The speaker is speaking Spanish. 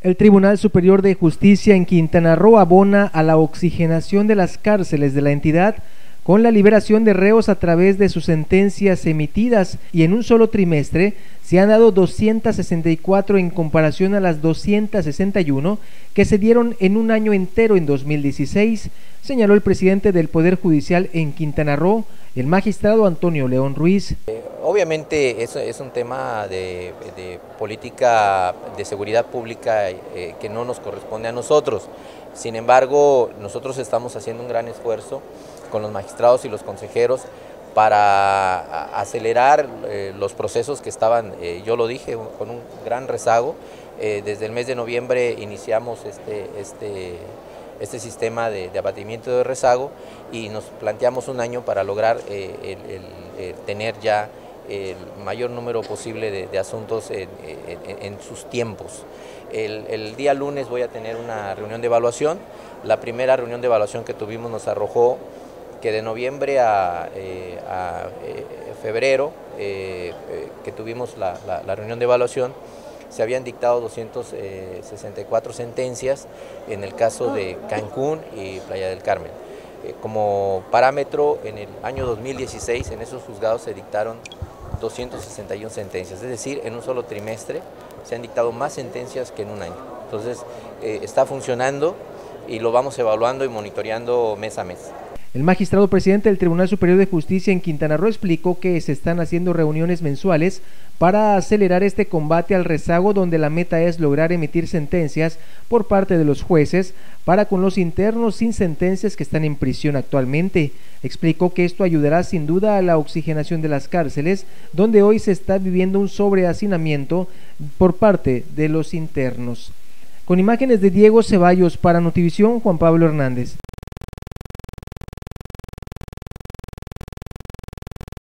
El Tribunal Superior de Justicia en Quintana Roo abona a la oxigenación de las cárceles de la entidad con la liberación de reos a través de sus sentencias emitidas, y en un solo trimestre se han dado 264 en comparación a las 261 que se dieron en un año entero en 2016, señaló el presidente del Poder Judicial en Quintana Roo, el magistrado Antonio León Ruiz. Obviamente es un tema de política de seguridad pública que no nos corresponde a nosotros. Sin embargo, nosotros estamos haciendo un gran esfuerzo con los magistrados y los consejeros para acelerar los procesos que estaban, yo lo dije, con un gran rezago. Desde el mes de noviembre iniciamos este sistema de abatimiento de rezago y nos planteamos un año para lograr tener ya el mayor número posible de asuntos en sus tiempos. El día lunes voy a tener una reunión de evaluación. La primera reunión de evaluación que tuvimos nos arrojó que de noviembre a febrero, que tuvimos la reunión de evaluación, se habían dictado 264 sentencias en el caso de Cancún y Playa del Carmen. Como parámetro, en el año 2016 en esos juzgados se dictaron 261 sentencias, es decir, en un solo trimestre se han dictado más sentencias que en un año. Entonces está funcionando y lo vamos evaluando y monitoreando mes a mes. El magistrado presidente del Tribunal Superior de Justicia en Quintana Roo explicó que se están haciendo reuniones mensuales para acelerar este combate al rezago, donde la meta es lograr emitir sentencias por parte de los jueces para con los internos sin sentencias que están en prisión actualmente. Explicó que esto ayudará sin duda a la oxigenación de las cárceles, donde hoy se está viviendo un sobrehacinamiento por parte de los internos. Con imágenes de Diego Ceballos para Notivisión, Juan Pablo Hernández.